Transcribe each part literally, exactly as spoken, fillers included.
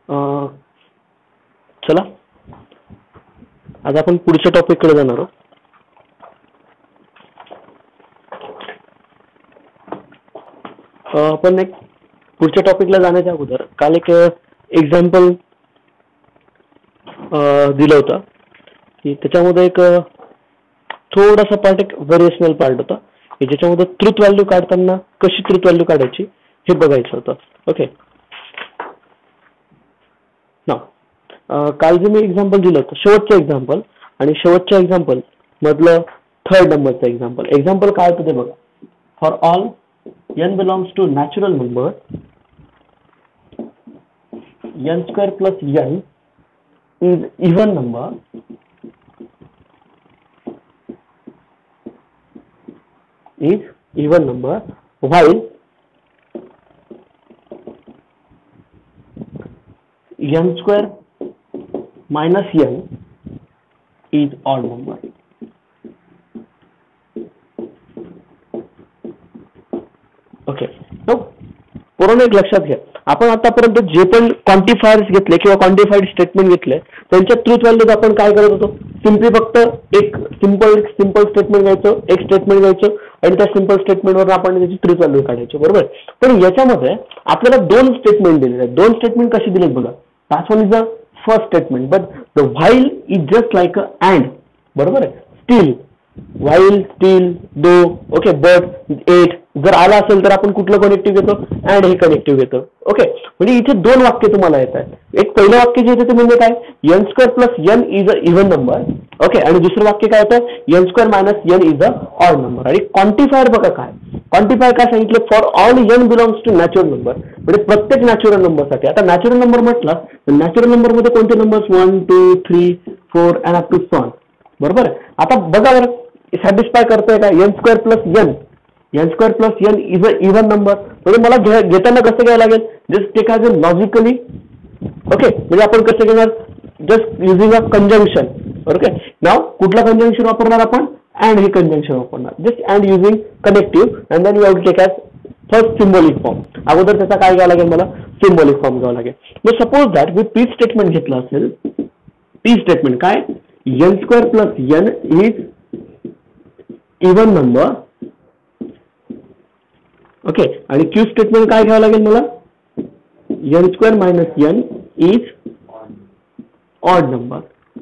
अं, चला आज आपण पुढच्या टॉपिक कडे जाणार आहोत. अं, आपण एक पुढच्या टॉपिकला जाण्याच्या अगोदर काल एक एक्झाम्पल दिलं होतं की त्याच्यामध्ये एक थोडासा पार्ट एक व्हेरिएशनल पार्ट होता की ज्याच्यामध्ये ट्रुथ व्हॅल्यू काढताना कशी ट्रुथ व्हॅल्यू काढायची हे बघायचं होतं. ओके, ना काल जे मी एक्झाम्पल दिलं होतं शेवटचं एक्झाम्पल आणि शेवटच्या एक्झाम्पल मधलं थर्ड नंबरचं एक्झाम्पल एक्झाम्पल काय होतं ते बघा. For all n belongs to natural number n square plus n is even number is even number while n square minus n is odd number. Okay, पूर्ण एक लक्षात घ्या. आपण आतापर्यंत जे पण क्वांटिफायर्स घेतले किंवा क्वांटिफाईड स्टेटमेंट घेतले त्यांच्या ट्रुथ व्हॅल्यूज आपण काय करत होतो. सिम्पली फक्त एक सिंपल सिंपल स्टेटमेंट घ्यायचं, एक स्टेटमेंट घ्यायचं आणि त्या सिंपल स्टेटमेंटवर आपण त्याची ट्रुथ व्हॅल्यू काढायची. बरोबर. पण याच्यामध्ये आपल्याला दोन स्टेटमेंट दिलेले आहेत. दोन स्टेटमेंट कशी दिलेत बघा. First one is the first statement but the while is just like a and. बरोबर आहे. Still, while, still, though, okay, but, at जर आला असेल तर आपण कुठलं कनेक्टिव्ह घेतो, अँड हे कनेक्टिव्ह घेतो. ओके, म्हणजे इथे दोन वाक्य तुम्हाला येत आहेत. एक पहिलं वाक्य जे येतं ते म्हणजे काय, n square plus n is a even number. Okay, आणि दुसरं वाक्य काय येतं, n square minus N is a odd number. आणि क्वांटिफायर बघा काय, क्वांटिफायर काय सांगितलं, for all n belongs to natural number. म्हणजे प्रत्येक नॅचरल नंबरसाठी. आता नॅचरल नंबर म्हटलं तर नॅचरल नंबर मध्ये कोणते numbers, one two three four and up to n. बरोबर. आता बघा बरं सॅटिस्फाय करतोय का, n square plus n n square plus n is a even number. म्हणजे मला घेताना कसं घ्यायला लागेल, just take as a logically. Okay, म्हणजे आपण कसं घेणार, just using a conjunction. Okay, नाव कुठलं कंजंक्शन वापरणार आपण, अँड हे कंजंक्शन वापरणार. Just and using connective and then you have to take as first symbolic form. अगोदर त्याचा काय घ्यावं लागेल, मला सिम्बॉलिक फॉर्म घ्यावं लागेल. मग सपोज दॅट मी पी स्टेटमेंट घेतलं असेल, पी स्टेटमेंट काय, n square plus n is even number. Okay, आणि क्यू स्टेटमेंट काय घ्यावं लागेल मला, n square minus N is odd number.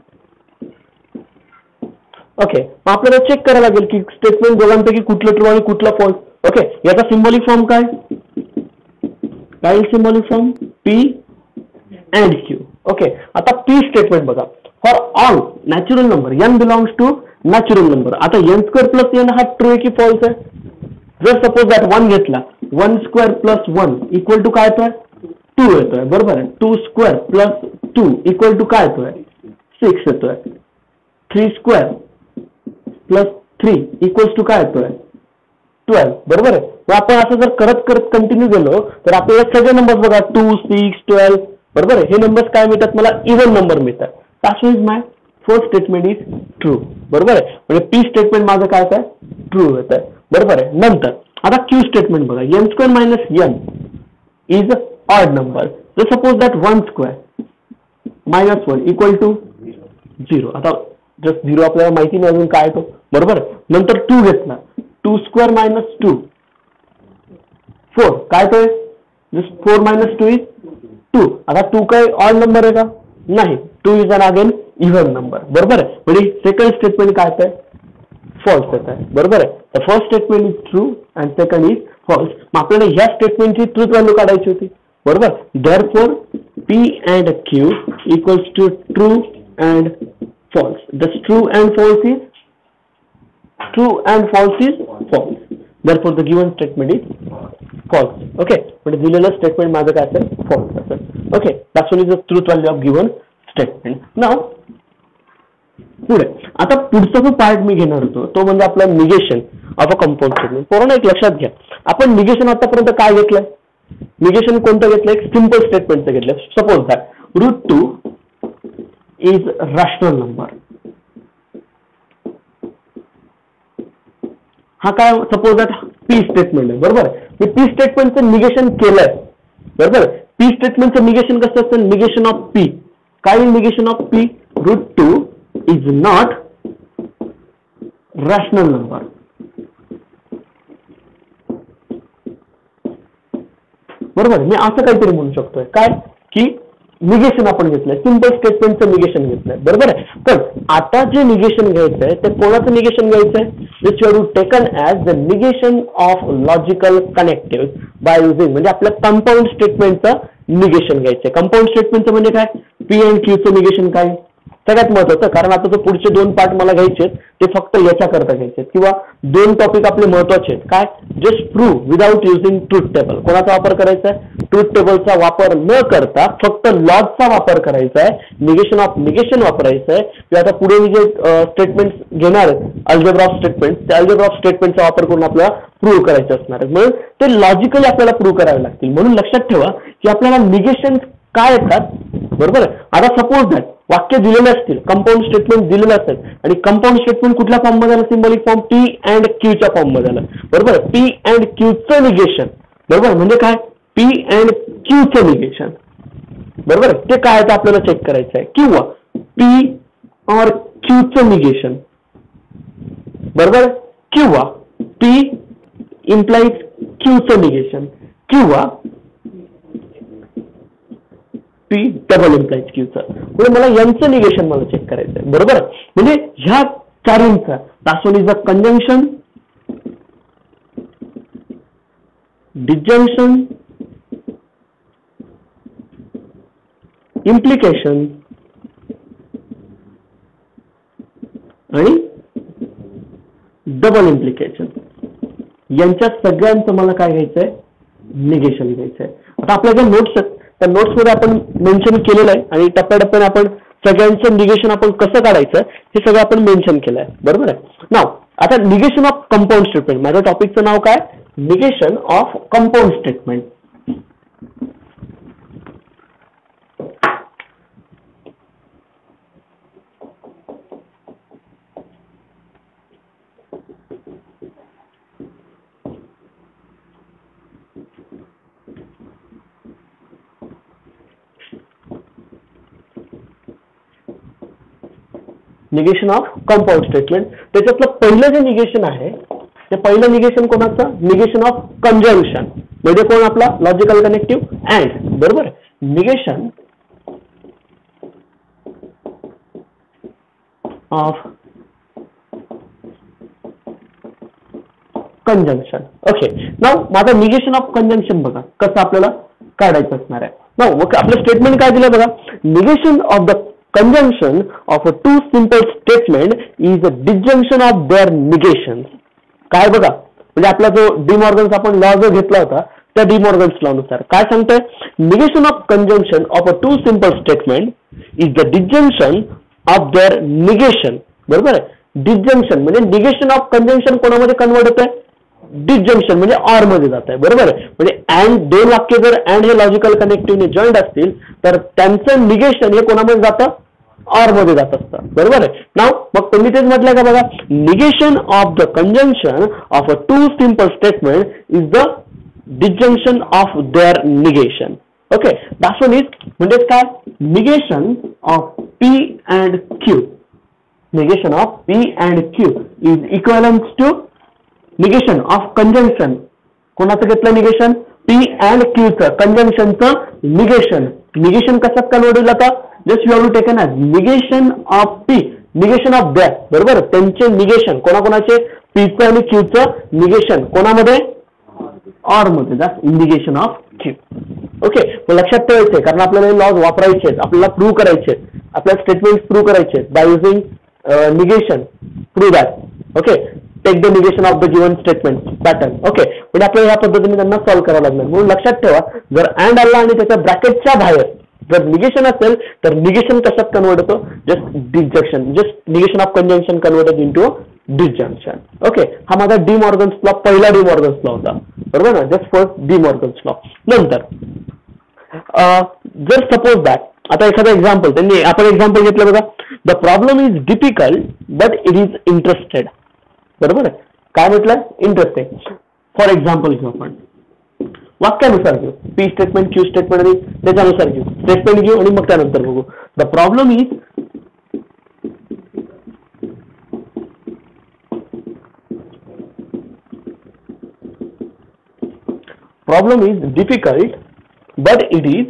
Okay, मग आपल्याला चेक करायला लागेल की स्टेटमेंट दोघांपैकी कुठलं ट्रू आणि कुठलं फॉल्स. ओके, याचा सिम्बॉलिक फॉर्म काय काय symbolic form, P and Q. Okay, आता पी स्टेटमेंट बघा. For all natural number N belongs to natural number. आता एन स्क्वेअर प्लस एन हा ट्रू आहे की फॉल्स आहे. जर सपोज दॅट वन घेतला, one square plus one equal to काय येतोय, टू येतोय. बरोबर आहे. Two square plus two equal to काय येतोय, सिक्स येतोय. Three square plus three equals to काय येतोय, ट्वेल्व. बरोबर आहे. मग आपण असं जर करत करत कंटिन्यू गेलो तर आपल्याला सगळे नंबर्स बघा, टू, सिक्स, ट्वेल्व. बरोबर आहे. हे नंबर्स काय मिळतात, मला इव्हन नंबर मिळतात. That's is my first statement is true. बरोबर आहे. म्हणजे पी स्टेटमेंट माझं काय आहे, ट्रू येत आहे. बरोबर आहे. नंतर आता क्यू स्टेटमेंट बघा, N square minus N is odd number. जर suppose that one square minus one equal to zero. आता जस्ट झिरो आपल्याला माहिती नाही अजून काय येतो. बरोबर. नंतर टू घेतला, two square minus two four काय येतोय, just four minus two is two. आता टू काय ऑड नंबर आहे का, नाही. Two is an again even number. बरोबर आहे. म्हणजे सेकंड स्टेटमेंट काय आहे, फॉल्स येत आहे. बरोबर आहे. The first statement is true and second is false. मग आपल्याला ह्या स्टेटमेंटची ट्रूथ व्हॅल्यू काढायची होती. बरोबर. Therefore P and Q equals to true and false. The true and false is true and false is false. Therefore the given statement is false. Okay, म्हणजे दिलेलं statement माझं काय असेल, फॉल्स असेल. Okay, that's one is the truth value of given statement. नाव पुढे आता पुढचा जो पार्ट मी घेणार होतो तो म्हणजे आपला negation of a compound statement. पूर्ण एक लक्षात घ्या, आपण निगेशन आतापर्यंत काय घेतलंय, निगेशन कोणतं घेतलंय, एक सिंपल स्टेटमेंटचं घेतलंय. Suppose that root two is rational number. हा काय, सपोज दॅट पी स्टेटमेंट आहे. बरोबर. मी पी स्टेटमेंटचं निगेशन केलंय. बरोबर. पी स्टेटमेंटचं निगेशन कसं असतं? Negation of P. काय negation of P? Root two is not rational number. बरोबर, मी असं काहीतरी म्हणू शकतोय काय की निगेशन आपण घेतलंय, सिंपल स्टेटमेंटचं निगेशन घेतलंय. बरोबर आहे. पण आता जे निगेशन घ्यायचंय ते कोणाचं निगेशन घ्यायचंय? Which you have taken as the negation of logical connective by using, म्हणजे आपल्या कंपाऊंड स्टेटमेंटचं निगेशन घ्यायचंय. कंपाऊंड स्टेटमेंटचं म्हणजे काय? पी अँड क्यूचं निगेशन काय? सगळ्यात महत्वाचं, कारण आता जो पुढचे दोन पार्ट मला घ्यायचे ते फक्त याच्याकरता घ्यायचे किंवा दोन टॉपिक आपले महत्वाचे आहेत. काय? Just prove without using truth table. कोणाचा वापर करायचा आहे? ट्रूथ टेबलचा वापर न करता फक्त लॉजचा वापर करायचा आहे. निगेशन ऑफ निगेशन वापरायचं आहे. किंवा आता पुढे मी जे स्टेटमेंट घेणार आहेत अल्जेब्रा ऑफ स्टेटमेंट, त्या अल्जेब्रा ऑफ स्टेटमेंटचा वापर करून आपल्याला प्रूव्ह करायचे असणार आहे. म्हणून ते लॉजिकली आपल्याला प्रूव्ह करावे लागतील. म्हणून लक्षात ठेवा की आपल्याला निगेशन काय येतात. बरोबर आहे. आता सपोज दॅट वाक्य दिलेले असतील, कंपाऊंड स्टेटमेंट दिलेलं असेल आणि कंपाऊंड स्टेटमेंट कुठल्या फॉर्म मध्ये आलं? सिंबॉलिक फॉर्म पी अँड क्यूच्या फॉर्म मध्ये आलं. बरोबर. पी अँड क्यूचं निगेशन. बरोबर, म्हणजे काय? पी अँड क्यूचं निगेशन. बरोबर, ते काय आहे आपल्याला चेक करायचं आहे. किंवा पी और क्यूचं निगेशन. बरोबर, किंवा पी इम्प्लाइज क्यूचं निगेशन, किंवा पी डबल इम्प्लाइज क्यूचं. म्हणजे मला यांचं निगेशन मला चेक करायचं आहे. बरोबर, म्हणजे ह्या चारींचा last one is the conjunction, disjunction, implication आणि डबल इम्प्लिकेशन. यांच्या सगळ्यांचं मला काय घ्यायचंय? निगेशन घ्यायचंय. आता आपल्या ज्या नोट्स आहेत त्या नोट्समध्ये आपण मेन्शन केलेलं आहे आणि टप्प्याटप्प्याने आपण सगळ्यांचं निगेशन आपण कसं काढायचं हे सगळं आपण मेन्शन केलं आहे. बरोबर आहे. नाव आता निगेशन ऑफ कंपाऊंड स्टेटमेंट. माझ्या टॉपिकचं नाव काय? Negation of compound statement. Negation of compound statement. त्याच्यातलं पहिलं जे निगेशन आहे ते पहिलं निगेशन कोणाचं? Negation of conjunction. म्हणजे कोण? आपला लॉजिकल कनेक्टिव्ह अँड. बरोबर. Negation of conjunction. ओके. नाव माझं निगेशन ऑफ कंजंक्शन बघा कसं आपल्याला काढायचं असणार आहे. नाव ओके, आपलं स्टेटमेंट काय दिलं बघा. Negation of the conjunction of a two simple statement is a disjunction of their negations. काय बघा, म्हणजे आपला जो डिमॉर्गन्स आपण लॉ जो घेतला होता त्या डिमॉर्गन्स लॉ नुसार काय सांगतंय? Negation of conjunction of a two simple statement is the disjunction of their negation. बरोबर आहे. डिजंक्शन म्हणजे निगेशन ऑफ कंजंक्शन कोणामध्ये कन्वर्ट होत आहे? डिजंक्शन म्हणजे ऑर मध्ये जात आहे. बरोबर आहे. म्हणजे अँड दोन वाक्य जर अँड हे लॉजिकल कनेक्टिव्हने जॉईंट असतील तर त्यांचं निगेशन हे कोणामध्ये जातं? ऑर मध्ये जात असतं. बरोबर आहे. नाव मग तुम्ही तेच म्हटलं का बघा. Negation of the conjunction of a two simple statement is the disjunction of their negation. Okay. That's one is म्हणजे काय? Negation of P and Q. Negation of P and Q is equivalent to negation of conjunction. कोणाचं घेतलं negation? P and क्यूचं कंजंक्शनचं negation. Negation कशात convert होईल आता? Just you have to taken as negation of P, negation of that. बरोबर. त्यांचे negation कोणाकोणाचे? पीचं आणि क्यूचं निगेशन कोणामध्ये? ऑर मध्ये. That's negation of Q. Okay. मग लक्षात ठेवायचे कारण आपल्याला हे लॉज वापरायचे आहेत, आपल्याला प्रूव्ह करायचे आहेत, आपल्याला स्टेटमेंट प्रूव्ह करायचे आहेत by using negation. Prove that. Okay. Take the negation of the given statement pattern. Okay. म्हणजे आपल्याला ह्या पद्धतीने त्यांना सॉल्व्ह करावं लागणार. म्हणून लक्षात ठेवा जर अँड आला आणि त्याच्या ब्रॅकेटच्या बाहेर जर निगेशन असेल तर निगेशन कशात कन्वर्ट होतो? Just disjunction. Just negation of conjunction converted into disjunction. Okay. हा माझा डी मॉर्गन्स लॉ पहिला डी मॉर्गन्स लॉ होता. बरोबर ना. Just first De Morgan's law. नंतर जर सपोज दॅट आता एखादा एक्झाम्पल त्यांनी आपण एक्झाम्पल घेतलं बघा. The problem is difficult but it is interested. बरोबर आहे. काय म्हटलं? इंटरेस्टेड. फॉर एक्झाम्पल घेऊ आपण. वाक्यानुसार घेऊ, पी स्टेटमेंट, क्यू स्टेटमेंट आणि त्याच्यानुसार घेऊ. स्टेटमेंट घेऊ आणि मग त्यानंतर बघू. The problem is problem is difficult but it is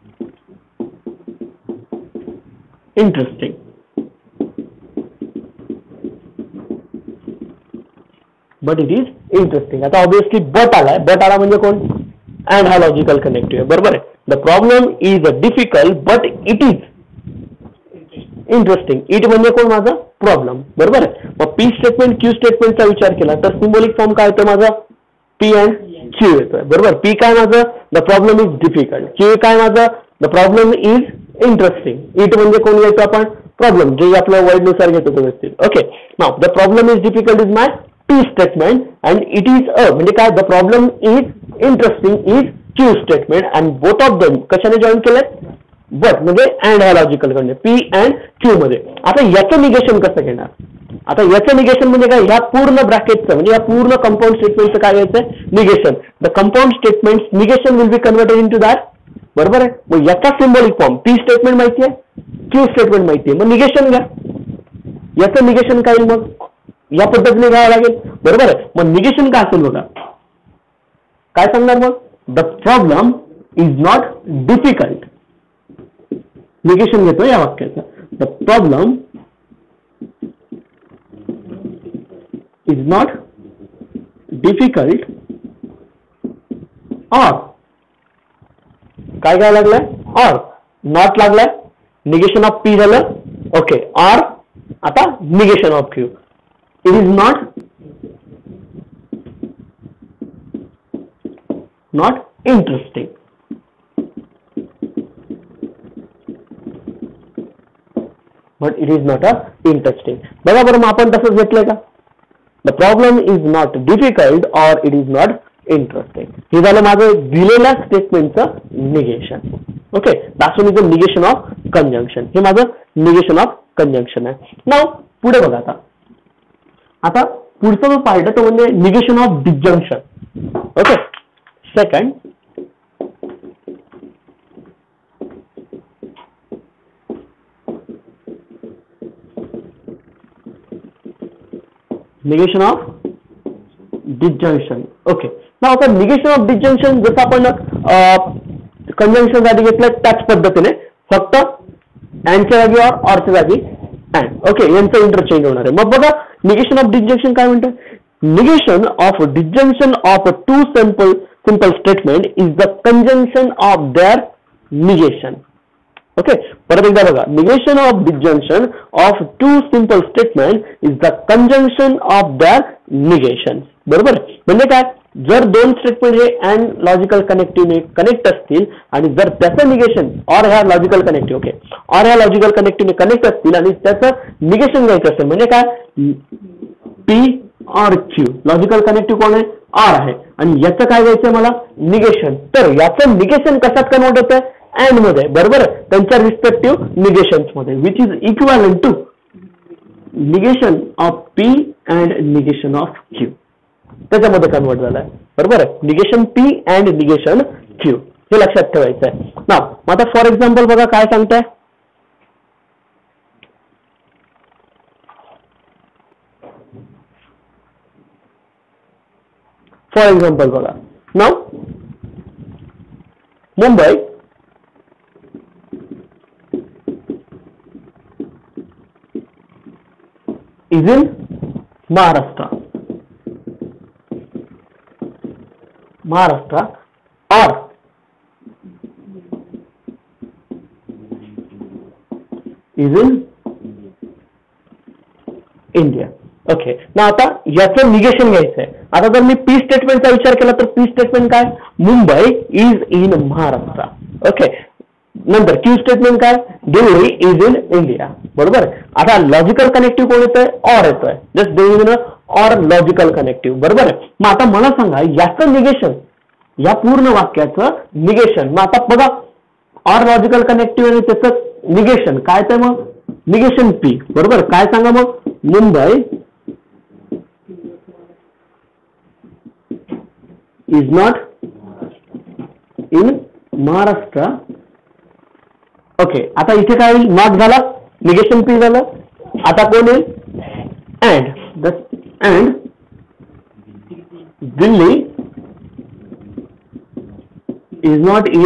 interesting. But it is interesting. आता ऑब्विसली बट आलाय, बट आला म्हणजे कोण? अँड हा लॉजिकल कनेक्टिव्ह आहे, बरोबर आहे. The problem is difficult but it is interesting. It म्हणजे कोण? माझा प्रॉब्लेम, बरोबर आहे. मग पी स्टेटमेंट, क्यू स्टेटमेंटचा विचार केला तर सिम्बॉलिक फॉर्म काय येतो माझा? पी अँड क्यू येतोय, बरोबर. पी काय माझं? The problem is difficult. Q काय माझं? The problem is interesting. It म्हणजे कोण घ्यायचं आपण? प्रॉब्लेम, जे आपल्या वर्डनुसार घेतो तो व्यवस्थित. Okay, now the problem is difficult is my P statement and it is a म्हणजे काय? The problem is interesting is Q statement and both of them कशाने जॉईन केलंय? बट म्हणजे अँड हा लॉजिकल कडे पी अँड क्यू मध्ये. आता याचं निगेशन कसं घेणार? आता याचं निगेशन म्हणजे काय? ह्या पूर्ण ब्रॅकेटचं म्हणजे या पूर्ण कंपाऊंड स्टेटमेंटचं काय यायचं? Negation. The compound statement negation will be converted in to that, बरोबर आहे. मग याचा सिम्बॉलिक फॉर्म पी स्टेटमेंट माहिती आहे, क्यू स्टेटमेंट माहिती आहे, मग निगेशन घ्या. याचं निगेशन काय येईल? मग या पद्धतीने घ्यावं लागेल, बरोबर आहे. मग निगेशन काय असेल बघा, काय सांगणार मग? The problem is not difficult. Negation घेतो या वाक्याचं. The problem is not difficult or काय काय लागलंय? और नॉट लागलाय, निगेशन ऑफ पी झालं. ओके, और आता negation of Q. It is not not interesting. But it is not a interesting. बघा बरं, मग आपण तसंच घेतलंय का? The problem is not difficult or it is not interesting. हे झालं माझं दिलेल्या स्टेटमेंटचं negation. Okay, that's is the negation of conjunction. हे माझं निगेशन ऑफ कंजंक्शन आहे. नाव पुढे बघा. आता आता पुढचा जो पार्ट आहे तो म्हणजे negation of disjunction. Okay, second negation of disjunction. Okay, ना आता निगेशन ऑफ डिसजंक्शन जसं आपण कंजंक्शन साठी घेतलं त्याच पद्धतीने फक्त अँडच्या जागी और ऑरच्या जागी अँड. ओके, यांचं इंटरचेंज होणार आहे. मग बघा निगेशन ऑफ डिसजंक्शन काय म्हणतं? Negation of disjunction of two simple simple statement is the conjunction of their negation. Okay, परत एकदा बघा. Negation of disjunction of two simple statement is the conjunction of their negation. बरोबर, म्हणजे काय? जर दोन स्टेटमेंट हे अँड लॉजिकल कनेक्टिव्हने कनेक्ट असतील आणि जर त्याचं निगेशन और ह्या लॉजिकल कनेक्टिव्ह ओके और ह्या लॉजिकल कनेक्टिव्हने कनेक्ट असतील आणि त्याचं निगेशन घ्यायचं असेल म्हणजे काय? पी और क्यू. लॉजिकल कनेक्टिव्ह कोण आहे? आर आहे आणि याचं काय घ्यायचं मला? निगेशन. तर याचं निगेशन कशात कन्वर्ट होतंय? अँड मध्ये, बरोबर. त्यांच्या रिस्पेक्टिव्ह निगेशन्स मध्ये, which is equivalent to negation of P and negation of Q. त्याच्यामध्ये कन्वर्ट झालाय, बरोबर आहे. Negation P and negation Q हे लक्षात ठेवायचं आहे. ना आता फॉर एक्झाम्पल बघा काय सांगताय. फॉर एक्झाम्पल बघा, नाव Mumbai is in Maharashtra. Maharashtra or is in India. ओके, ना आता याचं निगेशन घ्यायचं आहे. आता जर मी पी स्टेटमेंटचा विचार केला तर पी स्टेटमेंट काय? Mumbai is in Maharashtra. Okay, नंतर क्यू स्टेटमेंट काय? Delhi is in India. बरोबर. आता लॉजिकल कनेक्टिव्ह कोण येतोय? ऑर येतोय. जस्ट देईन ऑर लॉजिकल कनेक्टिव्ह, बरोबर आहे. मग आता मला सांगा याचं निगेशन, या पूर्ण वाक्याचं निगेशन. मग आता बघा ऑर लॉजिकल कनेक्टिव्ह आणि त्याचं निगेशन काय? तर मग निगेशन पी, बरोबर. काय सांगा मग? Mumbai is not in Maharashtra. Okay, आता इथे काय होईल, नॉट झाला, निगेशन पी झालं. आता कोण येईल, and. The and Delhi is not in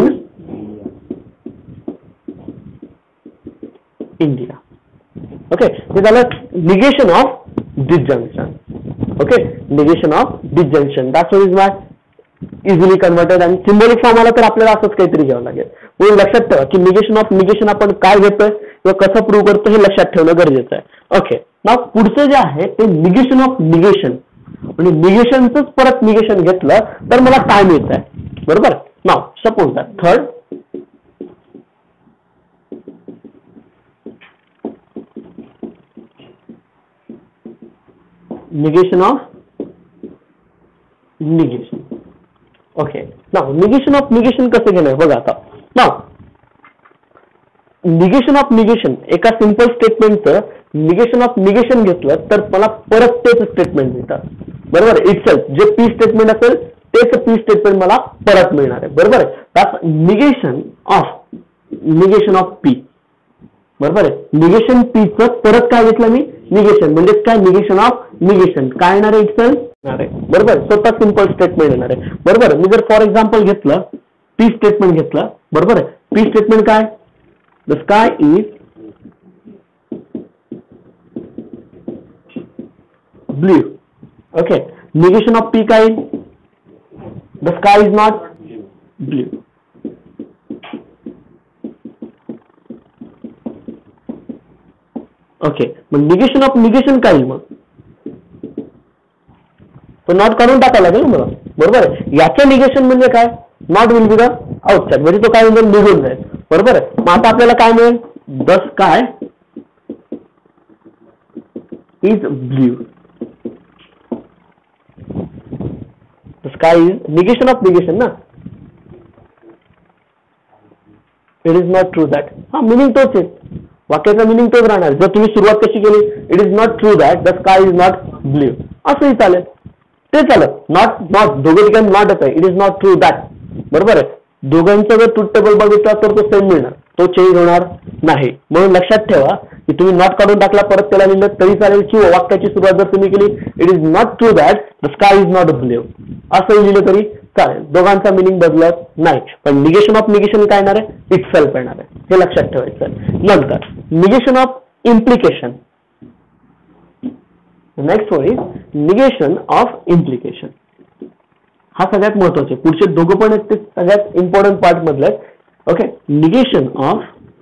India. Okay, हे झालं negation of disjunction. Okay, negation of disjunction. That's what is my easily converted and symbolic form आला तर आपल्याला असंच काहीतरी घ्यावं लागेल. म्हणून लक्षात ठेवा की निगेशन ऑफ निगेशन आपण काय घेतोय किंवा कसं प्रूव्ह करतो हे लक्षात ठेवणं गरजेचं आहे. ओके, नाव पुढचं जे आहे ते निगेशन ऑफ निगेशन. म्हणजे निगेशनच परत निगेशन घेतलं तर मला काय मिळत आहे, बरोबर. नाव suppose that third negation of negation. Okay, now negation of negation कसं घेणार बघा. आता now negation of negation एका सिंपल स्टेटमेंटचं negation of negation घेतलं तर मला परत तेच स्टेटमेंट मिळतात, बरोबर. इटसेल्फ जे पी स्टेटमेंट असेल तेच पी स्टेटमेंट मला परत मिळणार आहे, बरोबर आहे. That's negation of negation of P, बरोबर आहे. निगेशन पी चं परत काय घेतलं मी, निगेशन म्हणजे काय, निगेशन ऑफ निगेशन काय येणार आहे, इटसेल्फ येणार आहे, बरोबर. स्वतः सिंपल स्टेटमेंट येणार आहे, बरोबर. मी जर फॉर एक्झाम्पल घेतलं पी स्टेटमेंट घेतलं, बरोबर आहे. पी स्टेटमेंट काय, the sky is blue. Okay, negation of P काय, the sky is not blue. Okay, मग निगेशन ऑफ निगेशन काय, मग तो नॉट काढून टाकायला लागेल मला, बरोबर आहे. याचं निगेशन म्हणजे काय, not will be the outside, म्हणजे तो काय म्हणजे निघून जाईल, बरोबर आहे. मग आता आपल्याला काय मिळेल, the sky is blue. The sky is negation of negation ना, it is not true that. हा, मिनिंग तोच आहे, वाक्याचा मिनिंग तोच राहणार. जर तुम्ही सुरुवात कशी केली, it is not true that the sky is not blue, असंही चालेल, ते चालेल. नॉट नॉट दोघं ठिकाणी नॉट येत आहे, it is not true that, बरोबर आहे. दोघांचा जर ट्रूथ टेबल बघितला तर तो सेम मिळणार, तो चेंज होणार नाही. म्हणून लक्षात ठेवा की तुम्ही नॉट काढून टाकला परत त्याला लिहिलं तरी चालेल, किंवा वाक्याची सुरुवात जर तुम्ही केली, it is not true that the sky is not blue असंही लिहिलं तरी चालेल, दोघांचा मिनिंग बदलत नाही. पण निगेशन ऑफ निगेशन काय येणार आहे, इटसेल्फ येणार आहे, हे लक्षात ठेवायचं. नंतर negation of implication. Next one is negation of implication. हा सगळ्यात महत्वाचे, पुढचे दोघं पण आहेत ते सगळ्यात इम्पॉर्टंट पार्ट मधले आहेत. Okay, negation of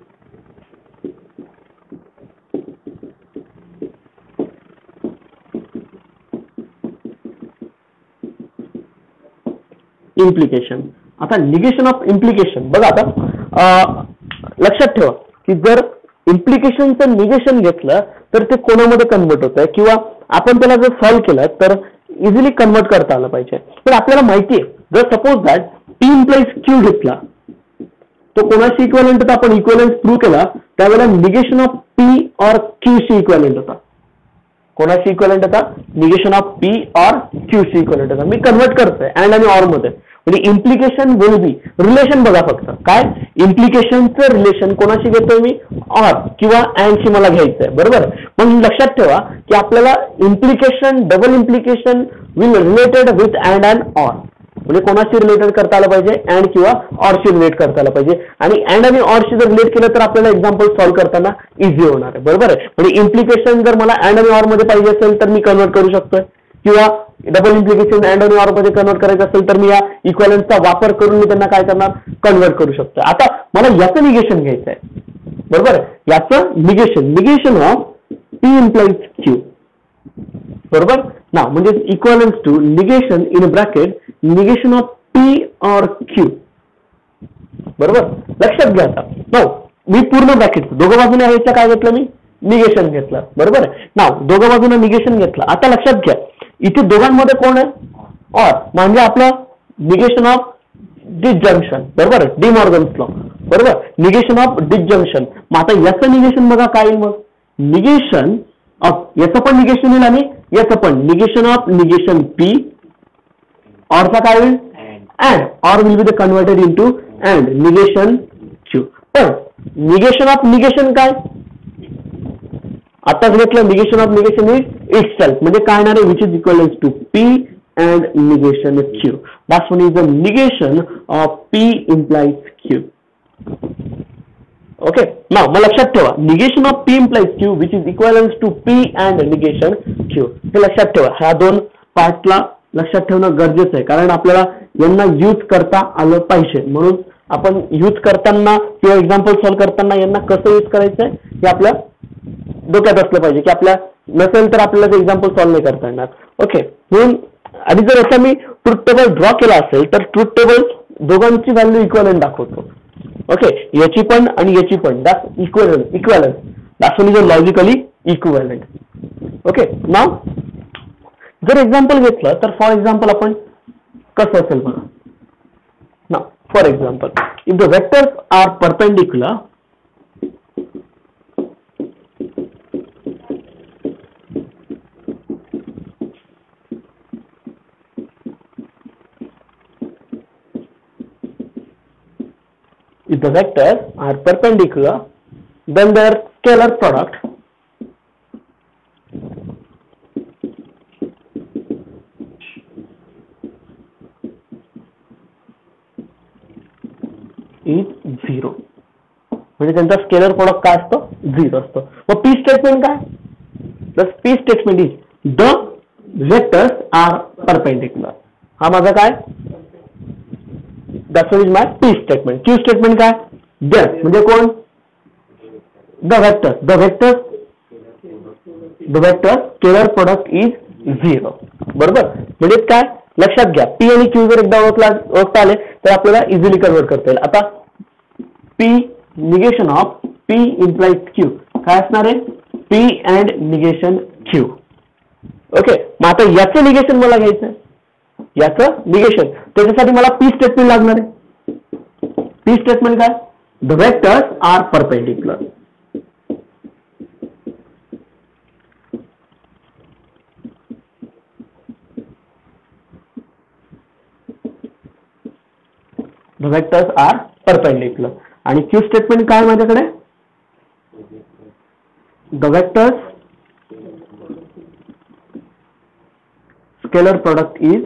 implication. आता निगेशन ऑफ इम्प्लिकेशन बघा. आता लक्षात ठेवा की जर इम्प्लिकेशनचं निगेशन घेतलं तर ते कोणामध्ये कन्वर्ट होत आहे, किंवा आपण त्याला जर सॉल्व्ह केलं तर इझिली कन्वर्ट करता आलं पाहिजे. तर आपल्याला माहिती आहे, जर suppose that P implies Q घेतला तो कोणाशी इक्वलंट होता, आपण इक्वलन्स प्रूव्ह केला त्यावेळेला negation of P or Q शी इक्वलंट होता. कोणाशी इक्वलंट होता, negation of P or Q शी इक्वलंट होता. मी कन्वर्ट करतोय अँड आणि ऑर मध्ये, म्हणजे इम्प्लिकेशन विल बी रिलेशन. बघा फक्त काय, इम्प्लिकेशनचं रिलेशन कोणाशी घेतोय मी, ऑर किंवा अँड शी मला घ्यायचंय, बरोबर. मग लक्षात ठेवा की आपल्याला implication double implication will related with and and or, म्हणजे कोणाशी रिलेटेड करता आलं पाहिजे, अँड किंवा ऑरशी रिलेट करता आलं पाहिजे. आणि अँड आणि ऑरशी जर रिलेट केलं तर आपल्याला एक्झाम्पल सॉल्व्ह करताना इझी होणार आहे, बरोबर आहे. म्हणजे इम्प्लिकेशन जर मला अँड आणि ऑर मध्ये पाहिजे असेल तर मी कन्वर्ट करू शकतोय, किंवा डबल इम्प्लिकेशन अँड आणि ऑर मध्ये कन्वर्ट करायचं असेल तर मी या इक्वलन्सचा वापर करून मी त्यांना काय करणार, कन्वर्ट करू शकतो. आता मला याचं निगेशन घ्यायचं आहे, बरोबर आहे. याचं negation, negation of P implies Q, बरोबर ना. म्हणजे equivalence to negation in bracket negation of P or Q, बरोबर. लक्षात घ्या. आता नाव मी पूर्ण ब्रॅकेट दोघं बाजूने यायचं काय घेतलं मी, निगेशन घेतलं, बरोबर आहे. नाव दोघं बाजूने निगेशन घेतलं. आता लक्षात घ्या इथे दोघांमध्ये कोण आहे, ऑर, म्हणजे आपलं निगेशन ऑफ डिसजंक्शन, बरोबर. डी मॉर्गन्स लॉ, बरोबर. Negation of disjunction. मग आता याचं निगेशन बघा काय येईल, मग निगेशन ऑफ याचं पण निगेशन येईल आणि याचं पण निगेशन ऑफ निगेशन पी, ऑरचा काय होईल and or will be the converted into and negation Q. पण negation of negation काय आताच घेतलं negation of negation is itself म्हणजे काय येणार आहे which is equivalent to P and negation Q. That's one is the negation of P implies Q. Okay, now मग लक्षात ठेवा negation of P implies Q which is equivalent to P and negation Q. हे लक्षात ठेवा ह्या दोन पार्टला लक्षात ठेवणं गरजेचं आहे कारण आपल्याला यांना यूज करता आलं पाहिजे म्हणून आपण यूज करताना किंवा एक्झाम्पल सॉल्व्ह करताना यांना कसं यूज करायचं आहे हे आपल्या डोक्यात असलं पाहिजे की आपल्या नसेल तर आपल्याला ते एक्झाम्पल सॉल्व्ह नाही करता येणार. ओके, म्हणून आणि जर आता मी ट्रुथ टेबल ड्रॉ केला असेल तर ट्रुथ टेबल दोघांची व्हॅल्यू इक्वलंट दाखवतो. ओके, याची पण आणि याची पण that's equivalent equivalent that's one is a logically equivalent. Okay, now जर एक्झाम्पल घेतलं तर फॉर एक्झाम्पल आपण कसं असेल बघा ना. For example if the vectors are perpendicular if the vectors are perpendicular then their scalar product is zero. म्हणजे त्यांचा स्केलर प्रोडक्ट काय असतो झिरो असतो. मग पी स्टेटमेंट काय the P statement is the vectors are perpendicular. हा माझा काय That's what is my P statement. Q statement काय there म्हणजे कोण the vector the vector the vector scalar product is zero. बरोबर म्हणजे काय लक्षात घ्या P आणि Q जर एकदा ओळखला ओळखता आले तर आपल्याला इझिली कन्वर्ट करता येईल. आता P negation of P implies Q काय असणार आहे P and negation Q. Okay, मग आता याचं निगेशन मला घ्यायचं आहे याचं निगेशन त्याच्यासाठी मला पी स्टेटमेंट लागणार आहे. पी स्टेटमेंट काय the vectors are perpendicular. The vectors are perpendicular आणि क्यू स्टेटमेंट काय माझ्याकडे the vectors scalar product is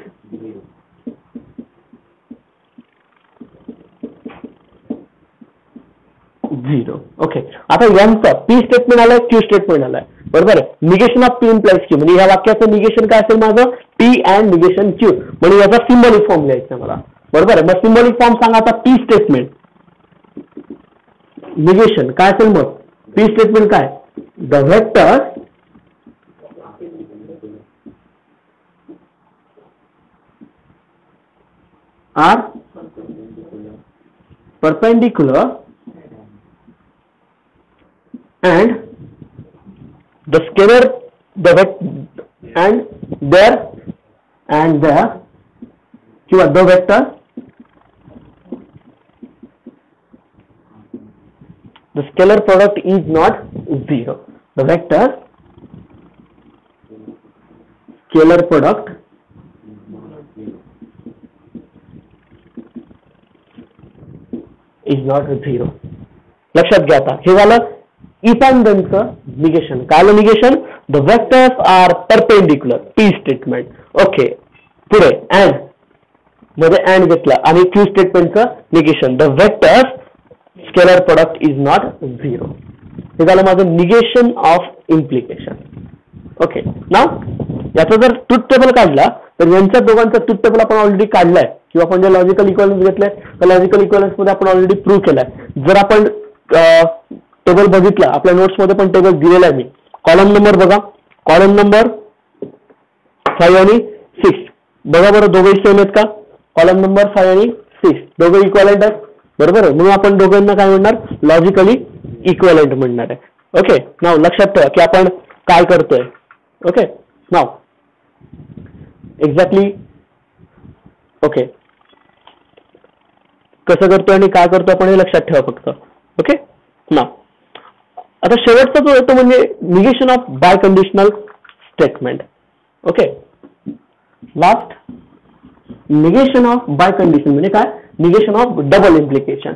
zero. Okay, आता यांचा पी स्टेटमेंट आलाय क्यू स्टेटमेंट आलाय बरोबर आहे. Negation of P implies Q म्हणजे या वाक्याचं निगेशन काय असेल माझं पी अँड निगेशन क्यू म्हणजे याचा सिम्बॉलिक फॉर्म लिहायचा मला बरोबर आहे. मग सिम्बॉलिक फॉर्म सांगा आता पी स्टेटमेंट निगेशन काय असेल मग पी स्टेटमेंट काय the vector are perpendicular and the scalar the vector and their and their किंवा the vector the scalar product is not zero. The vector scalar product is not zero. लक्षात घ्या आता हे झालं if and then चं negation. काय negation the vectors are perpendicular P statement. Okay, पुढे and मध्ये अँड घेतला आणि Q स्टेटमेंटचं negation the vectors scalar product is not zero. हे झालं माझं निगेशन ऑफ इम्प्लिकेशन. ओके, नाव याचा जर ट्रुथ टेबल काढला तर यांच्या दोघांचा ट्रुथ टेबल आपण ऑलरेडी काढलाय किंवा आपण जे लॉजिकल इक्वलन्स घेतलंय तर लॉजिकल इक्वलन्स मध्ये आपण ऑलरेडी प्रूव्ह केलाय. जर आपण टेबल बघितला आपल्या नोट्स मध्ये पण टेबल दिलेला आहे मी. कॉलम नंबर बघा कॉलम नंबर फाईव्ह आणि सिक्स बघा बरं दोघंही सेम आहेत का. कॉलम नंबर फाईव्ह आणि सिक्स दोघं इक्वलंट आहेत बरोबर आहे. म्हणून आपण दोघांना काय म्हणणार लॉजिकली इक्वलंट म्हणणार आहे. ओके, नाव लक्षात ठेवा की आपण काय करतोय. ओके, नाव एक्झॅक्टली ओके कसं करतोय आणि काय करतोय आपण हे लक्षात ठेवा फक्त. ओके, नाव आता शेवटचा जो येतो म्हणजे negation of biconditional statement. Okay, last negation of bicondition म्हणजे काय, negation of double implication.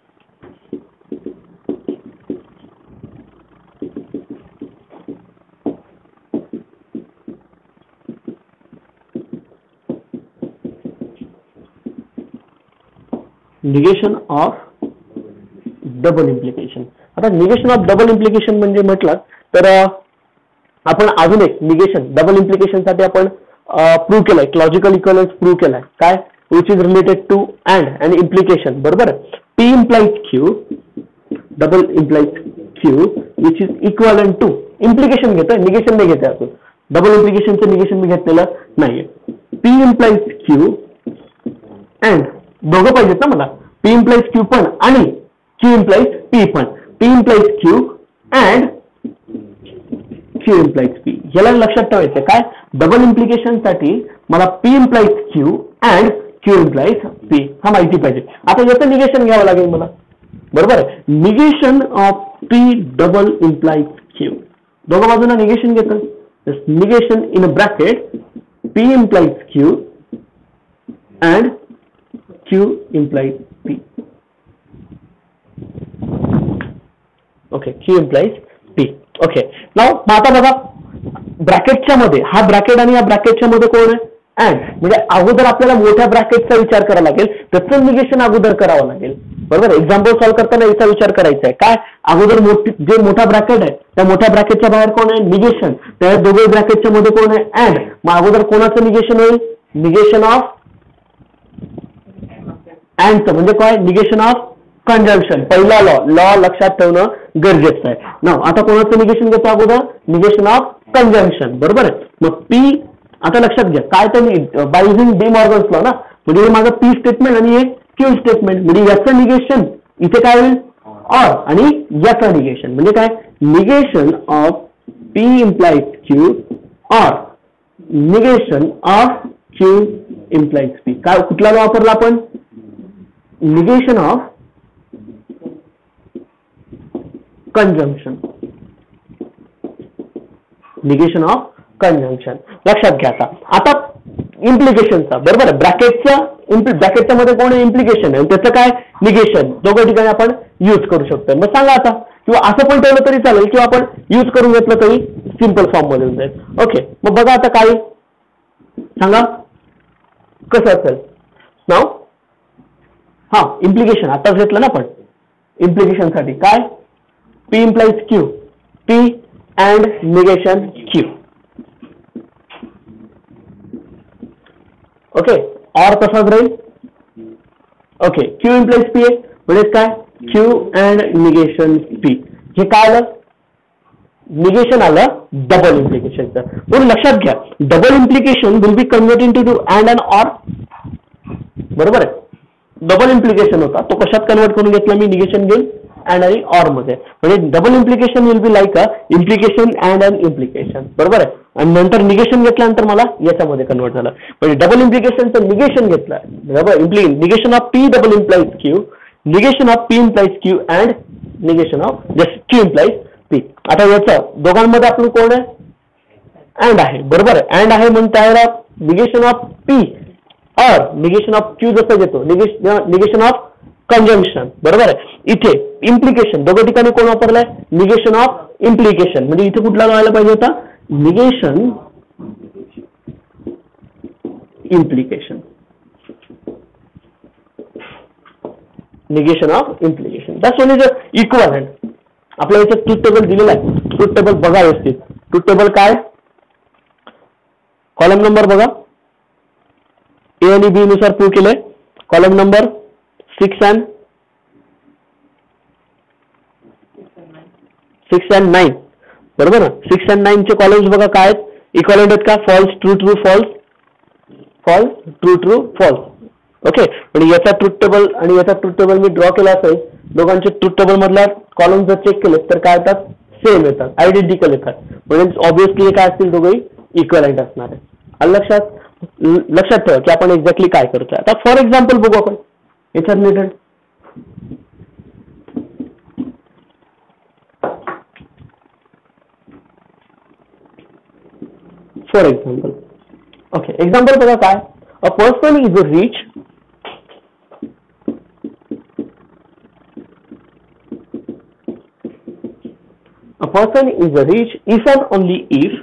Negation of double implication. आता निगेशन ऑफ डबल इम्प्लिकेशन म्हणजे म्हटलं तर आपण अजून एक निगेशन डबल इम्प्लिकेशन साठी आपण प्रूव्ह केलंय, लॉजिकल इक्विव्हॅलन्स प्रूव्ह केलाय काय, which is related to and and implication. बरोबर, P implies Q double implies Q which is equivalent to implication घेतोय, निगेशन नाही घेतोय आपण, डबल इम्प्लिकेशनचं निगेशन मी घेतलेलं नाहीये. पी इम्प्लाइज क्यू अँड दोघं पाहिजेत ना मला, पी इम्प्लाइज क्यू पण आणि क्यू इम्प्लाइज पी पण. P implies Q and Q implies P. याला लक्षात ठेवायचं काय, डबल इम्प्लिकेशन साठी मला P implies Q and Q implies P हा माहिती पाहिजे. आता याचं निगेशन घ्यावं लागेल मला. बरोबर आहे, negation of P double implies Q, दोघं बाजूला निगेशन घेतो. Negation in a bracket P implies Q and Q implies P. Okay, Q implies P. Okay, now आता बघा ब्रॅकेटच्या मध्ये हा ब्रॅकेट आणि या ब्रॅकेटच्या मध्ये कोण आहे, अँड. म्हणजे अगोदर आपल्याला मोठ्या ब्रॅकेटचा विचार करावा लागेल, त्याचं निगेशन अगोदर करावं लागेल. बरोबर, एक्झाम्पल सॉल्व्ह करताना याचा विचार करायचा आहे काय, अगोदर मोठी जे मोठा ब्रॅकेट आहे त्या मोठ्या ब्रॅकेटच्या बाहेर कोण आहे, निगेशन. त्या दोघे ब्रॅकेटच्या मध्ये कोण आहे, अँड. मग अगोदर कोणाचं निगेशन होईल, निगेशन ऑफ अँड म्हणजे काय, निगेशन ऑफ कंजंक्शन. पहिला लॉ लॉ लक्षात ठेवणं गरजेचं आहे ना. आता कोणाचं निगेशन घेतो अगोदर, निगेशन ऑफ कंजंक्शन. बरोबर आहे, मग पी आता लक्षात घ्या काय, तर by using De Morgan's law ना, म्हणजे हे माझं पी स्टेटमेंट आणि हे क्यू स्टेटमेंट. म्हणजे याचं निगेशन इथे काय होईल, ऑर, आणि याचं निगेशन म्हणजे काय, negation of P implies Q or negation of Q implies P. काय कुठला लॉ वापरला आपण, negation of conjunction. Negation of conjunction लक्षात घ्या. आता आता इम्प्लिकेशनचा. बरोबर आहे, ब्रॅकेटच्या ब्रॅकेटच्या मध्ये कोण आहे, इम्प्लिकेशन आहे, त्याचं काय, निगेशन. दोघं ठिकाणी आपण यूज करू शकतो. मग सांगा आता, किंवा असं पण ठेवलं तरी चालेल किंवा आपण यूज करून घेतलं तरी सिंपल फॉर्म मध्ये होऊन जाईल. ओके, मग बघा आता काय सांगा कसं असेल नाव. हा, इम्प्लिकेशन आताच घेतलं ना आपण, इम्प्लिकेशन साठी काय, P implies Q, P and negation Q. Okay, or तसाच राहील. ओके, क्यू इम्प्लाइज पी आहे म्हणजे काय, क्यू अँड निगेशन पी. हे काय आलं, निगेशन आलं डबल इम्प्लिकेशनचं. म्हणून लक्षात घ्या, double implication will be converted to and and or. बरोबर आहे, डबल इम्प्लिकेशन होता तो कशात कन्वर्ट करून घेतला मी, निगेशन घेऊन अँड आणि ऑर मध्ये. म्हणजे double implication will be like a implication and an implication. बरोबर आहे, आणि नंतर निगेशन घेतल्यानंतर मला याच्यामध्ये कन्वर्ट झालं. म्हणजे डबल इम्प्लिकेशनचं निगेशन घेतलं, बरोबर, इम्प्लि negation of P double implies Q, negation of P implies Q and negation of just Q implies P. आता याचं दोघांमध्ये आपण कोण आहे, अँड आहे. बरोबर आहे, अँड आहे म्हणून त्याला negation of P or negation of Q जसं घेतो, निगेशन ऑफ कंजंक्शन. बरोबर आहे, इथे इम्प्लिकेशन दोघं ठिकाणी कोण वापरलाय, निगेशन ऑफ इम्प्लिकेशन. म्हणजे इथे कुठला व्हायला पाहिजे होता, negation implication. Negation of implication that's only the equivalent. आपल्या इथे ट्रूथ टेबल दिलेला आहे, ट्रूथ टेबल बघा व्यवस्थित. ट्रूथ टेबल काय, कॉलम नंबर बघा, ए आणि बी नुसार प्रूव्ह केलंय. Column number six and six and nine. बरोबर ना, सिक्स अँड नाईन चे कॉलम्स बघा काय आहेत, इक्वलंट आहेत का, false true true false, false true true false. Okay, म्हणजे याचा ट्रूथ टेबल आणि याचा ट्रूथ टेबल मी ड्रॉ केला असेल, दोघांचे ट्रूथ टेबल मधल्या कॉलम जर चेक केले तर काय येतात, सेम येतात, आयडेंटिकल येतात. म्हणजे ऑब्विसली काय असतील, दोघंही इक्वलंट असणार आहे. आलं लक्षात. लक्षात ठेवा की आपण एक्झॅक्टली काय करतोय. आता फॉर एक्झाम्पल बघू आपण याच्या related. For example, okay, example बघा काय, a person is rich a person is rich if and only if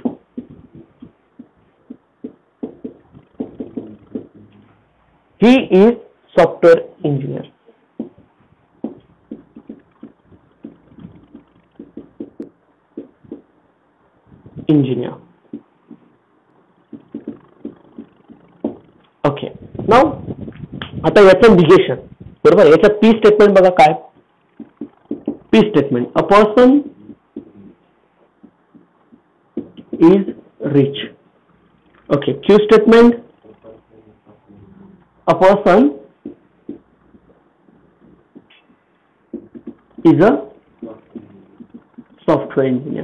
he is software engineer. Engineer. Okay. Now आता याचं निगेशन बरोबर याचं पी स्टेटमेंट बघा काय P statement a person is rich. Okay, Q statement, a person is a software engineer.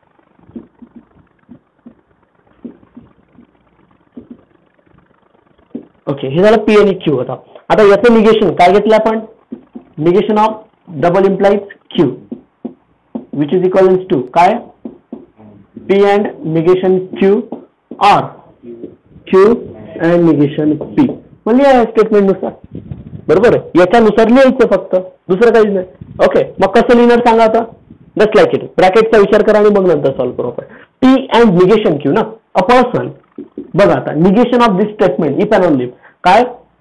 Okay, हे झालं P आणि Q होता. आता याचं निगेशन काय घेतलं आपण negation of double implies Q which is equivalent to काय P and negation Q or Q and negation P म्हणजे या स्टेटमेंट नुसार बरोबर आहे याच्यानुसार लिहायचं फक्त दुसरं काहीच नाही. ओके मग कसं लिहिणार सांगा आता जस्ट लाईक इट ब्रॅकेटचा विचार करा आणि मग नंतर सॉल्व्ह करू आपण. P and negation Q ना अ पर्सन बघा आता negation of this statement if and only काय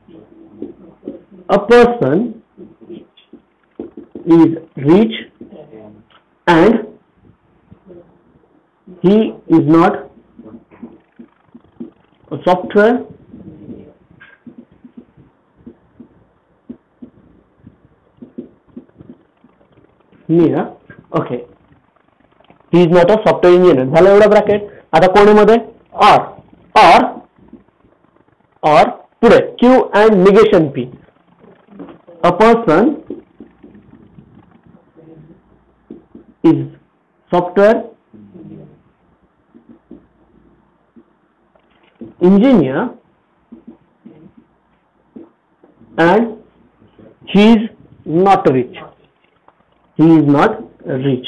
a person is rich and he is not a software engineer. Okay, he is not a software engineer. झालं एवढं bracket. आता कोणामध्ये or or or पुढे Q and negation P. A person is software engineer and he is not rich. He is not rich.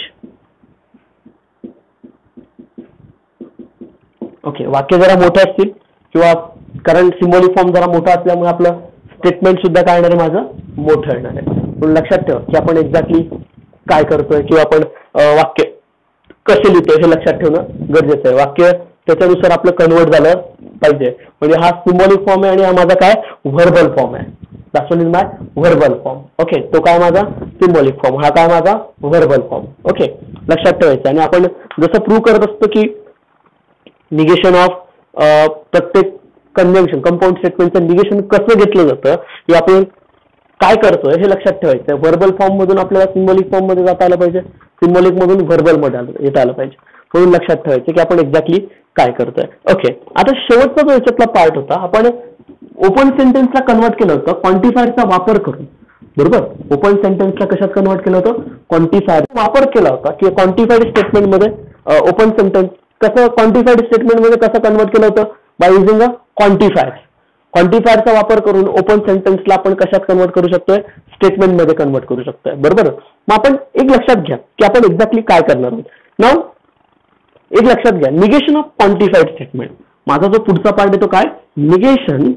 Okay वाक्य जरा मोठे असतील किंवा कारण सिम्बॉलिक फॉर्म जरा मोठा असल्यामुळे आपलं स्टेटमेंट सुद्धा काय येणार आहे माझं मोठं येणार आहे. पण लक्षात ठेवा की आपण एक्झॅक्टली काय करतोय किंवा आपण वाक्य कसे लिहितोय हे लक्षात ठेवणं गरजेचं आहे. वाक्य त्याच्यानुसार आपलं कन्वर्ट झालं पाहिजे म्हणजे हा सिम्बॉलिक फॉर्म आहे आणि हा माझा काय व्हर्बल फॉर्म आहे. That's what is my verbal form. Okay तो काय माझा सिम्बॉलिक फॉर्म हा काय माझा व्हर्बल फॉर्म. ओके लक्षात ठेवायचं आणि आपण जसं प्रूव्ह करत असतो की निगेशन ऑफ प्रत्येक कन्व्हेन्शन कंपाऊंड स्टेटमेंटचं निगेशन कसं घेतलं जातं हे आपण काय करतोय हे लक्षात ठेवायचं. व्हर्बल फॉर्म मधून आपल्याला सिम्बॉलिक फॉर्म मध्ये जाता आलं पाहिजे सिम्बॉलिक मधून व्हर्बल मध्ये येता आलं पाहिजे म्हणून लक्षात ठेवायचं की आपण एक्झॅक्टली काय करतोय. ओके आता शेवटचा जो याच्यातला पार्ट होता आपण ओपन सेंटेन्सला कन्वर्ट केलं होतं क्वांटिफायरचा वापर करून बरोबर. ओपन सेंटेन्सला कशात कन्वर्ट केलं होतं क्वांटिफायर वापर केला होता की क्वांटिफाईड स्टेटमेंट मध्ये ओपन सेंटेन्स कसं क्वांटिफाईड स्टेटमेंट मध्ये कसं कन्वर्ट केलं होतं बाय युजिंग अ क्वांटिफायर. क्वांटिफायरचा वापर करून ओपन सेंटेन्सला आपण कशात कन्वर्ट करू शकतोय स्टेटमेंट मध्ये कन्वर्ट करू शकतोय बरोबर. मग आपण एक लक्षात घ्या की आपण एक्झॅक्टली काय करणार आहोत. नाव एक लक्षात घ्या निगेशन ऑफ क्वांटिफाईड स्टेटमेंट माझा जो पुढचा पार्ट आहे तो काय negation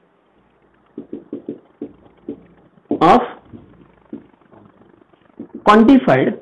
of quantified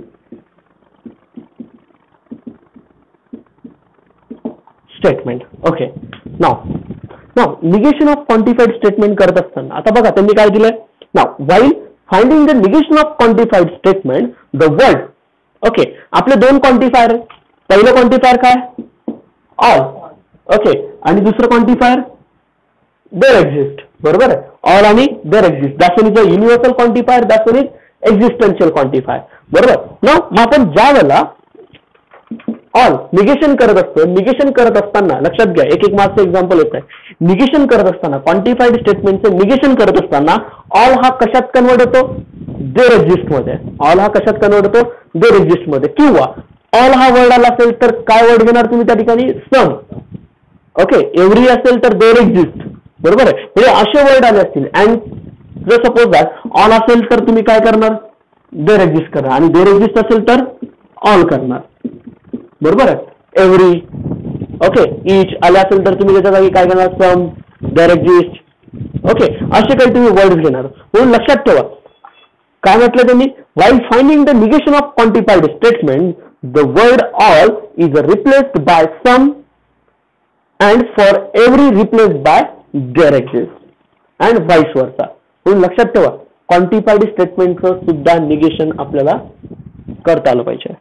statement. Okay now now negation of quantified statement करत असताना आता बघा त्यांनी काय दिलंय now while finding the negation of quantified statement the word. Okay आपले दोन क्वांटिफायर पहिलं क्वांटिफायर काय ऑल. ओके आणि दुसरं क्वांटिफायर देर एक्झिस्ट बरोबर आहे ऑल आणि there exist that's one is a universal quantifier that's one is existential quantifier बरोबर. नाव मग आपण ज्या वेळेला ऑल निगेशन करत असतो निगेशन करत असताना लक्षात घ्या एक एक मार्क्सचं एक्झाम्पल येत आहे. निगेशन करत असताना क्वांटिफाईड स्टेटमेंटचं निगेशन करत असताना ऑल हा कशात कन्वर्ट होतो देर एक्झिस्ट मध्ये. ऑल हा कशात कन्वर्ट होतो देर एक्झिस्ट मध्ये किंवा ऑल हा वर्ड आला असेल तर काय वर्ड घेणार तुम्ही त्या ठिकाणी सम. ओके एव्हरी असेल तर देर एक्झिस्ट बरोबर आहे म्हणजे असे वर्ड आले असतील अँड जर सपोज दॅट ऑल असेल तर तुम्ही काय करणार देर एक्झिस्ट करणार आणि देर एक्झिस्ट असेल तर ऑल करणार बरोबर आहे. एव्हरी ओके इच आले असेल तर तुम्ही त्याच्या जागी काय करणार सम देअर एक्झिस्ट. ओके, असे काही तुम्ही वर्ड्स घेणार. म्हणून लक्षात ठेवा काय म्हटलं त्यांनी, while finding the negation of quantified statement the word all is replaced by some and for every replaced by there exists and vice versa. म्हणून लक्षात ठेवा क्वांटिफाईड स्टेटमेंटचं सुद्धा निगेशन आपल्याला करता आलं पाहिजे.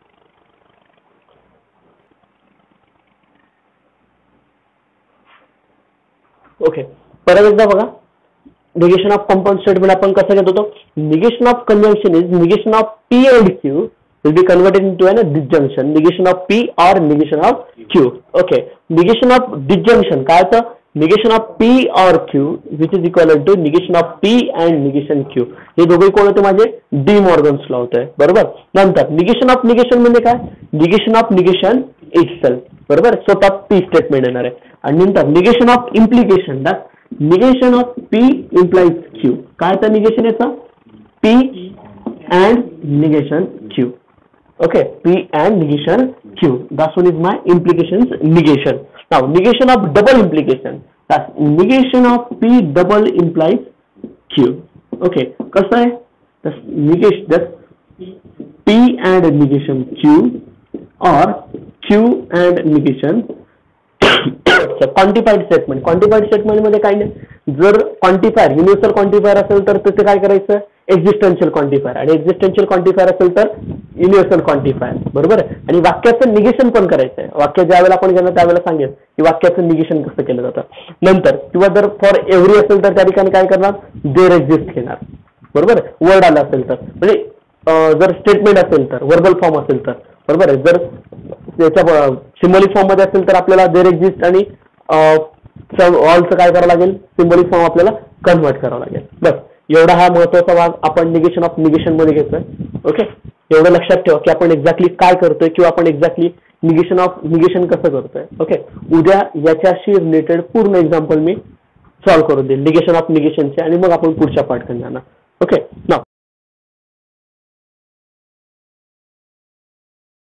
ओके, परत एकदा बघा negation of compound statement आपण कसं घेत होतो. negation of conjunction is negation of P and Q will be converted into a disjunction. negation of P or negation of Q. Okay, negation of disjunction काय होतं, negation of P or Q which is equivalent to negation of P and negation Q. हे दोघे कोण होते माझे, D Morgan's law होते. बरोबर. नंतर negation of negation म्हणजे काय, negation of negation itself. बरोबर, स्वतः P स्टेटमेंट येणार आहे. आणि नंतर negation of implication, negation of P implies Q. काय तर negation याचा, P and negation Q. Okay, P and negation Q. That one is my implications negation. Now negation of double implication, that's negation of P double implies Q. Okay, कसं आहे, that's negation, that's P and negation Q or Q and negation quantified statement. Quantified statement मध्ये काही नाही, जर quantifier universal quantifier असेल तर तिथे काय करायचं, एक्झिस्टन्शियल क्वांटिफायर, आणि एक्झिस्टन्शियल क्वांटिफायर असेल तर युनिव्हर्सल क्वांटिफायर. बरोबर. आणि वाक्याचं निगेशन पण करायचं आहे. वाक्य ज्यावेळेला आपण घेणार त्यावेळेला सांगेल की वाक्याचं निगेशन कसं केलं जातं. नंतर किंवा जर फॉर एव्हरी असेल तर त्या ठिकाणी काय करणार, देअर एक्झिस्ट घेणार. बरोबर. वर्ड आला असेल तर, म्हणजे जर स्टेटमेंट असेल तर, वर्बल फॉर्म असेल तर. बरोबर आहे. जर त्याच्या सिम्बॉलिक फॉर्म मध्ये असेल तर आपल्याला देअर एक्झिस्ट आणि ऑलचं काय करावं लागेल, सिम्बॉलिक फॉर्म आपल्याला कन्वर्ट करावं लागेल. बस एवढा हा महत्वाचा भाग आपण निगेशन ऑफ निगेशन मध्ये घेतोय. ओके, एवढं लक्षात ठेवा की आपण एक्झॅक्टली काय करतोय किंवा आपण एक्झॅक्टली निगेशन ऑफ निगेशन कसं करतोय. ओके, उद्या याच्याशी रिलेटेड पूर्ण एक्झाम्पल मी सॉल्व्ह करून देईल निगेशन ऑफ निगेशनचे, आणि मग आपण पुढच्या पाठ करणार. ओके,